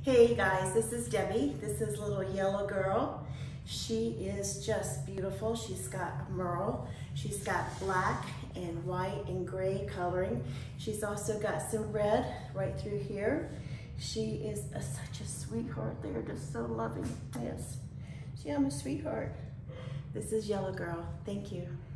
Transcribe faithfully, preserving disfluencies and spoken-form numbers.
Hey guys, this is Debbie. This is little yellow girl. She is just beautiful. She's got merle. She's got black and white and gray coloring. She's also got some red right through here. She is a, such a sweetheart. They're just so loving. Yes, she, I'm a sweetheart. This is Yellow Girl. Thank you.